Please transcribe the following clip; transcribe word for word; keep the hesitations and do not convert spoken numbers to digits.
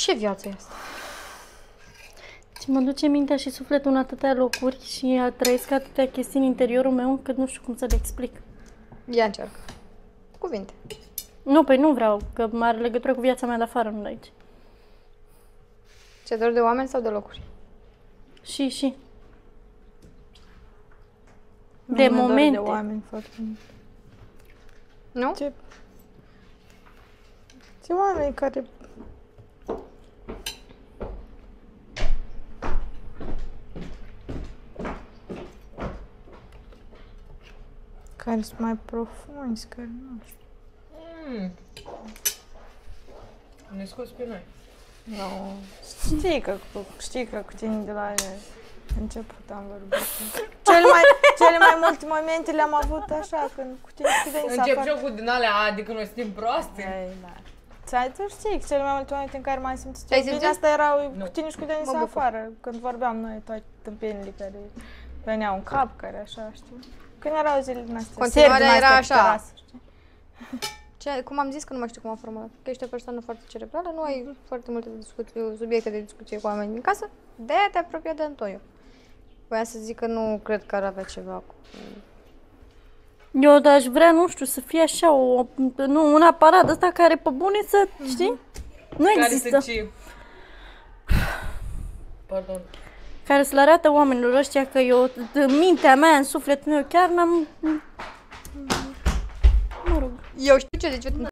Ce viață e asta? Și mă duce mintea și sufletul în atâtea locuri și trăiesc atâtea chestii în interiorul meu încât nu știu cum să le explic. Ia încearcă. Cuvinte. Nu, păi nu vreau, că are legătură cu viața mea de afară, nu de aici. Ți-e dor de oameni sau de locuri? Și, și. Nu De mi-e dor momente. de oameni foarte mult. Nu? Ce? Ce oameni care... care sunt mai profunzi, care nu știu. Mm. Ne scoți pe noi. Nu. Știi că, cu, știi că cu tine de la început am vorbit. Cele mai, cele mai multe momente le-am avut așa, când cu tine cu tine Încep jocul din alea, adică noi suntem proaste. Ei, da. Ți-ai, tu știi că cele mai multe momente în care m-am simțit Ai eu bine, simțit? asta erau Nu. cu tine și cu Denis Mă bucur. afară, când vorbeam noi toate tâmpenile care veneau în cap, care așa, știi? Când erau zilele noastre, Continuarea seri din era astea pe așa. terasă, știi? Ce, cum am zis că nu mai știu cum am formulat. Că ești o persoană foarte cerebrală, nu ai foarte multe discuții, subiecte de discuție cu oameni din casă, de-aia te apropia de Antonio. Voia să zic că nu cred că ar avea ceva cu... Eu aș vrea, nu știu, să fie așa, o, nu, un aparat ăsta care pe bune să, știi? Nu Care există. să ce... Pardon. Care să le arate oamenilor ăștia că eu, în mintea mea, în sufletul meu, chiar n-am... Mă rog. Eu știu ce zici,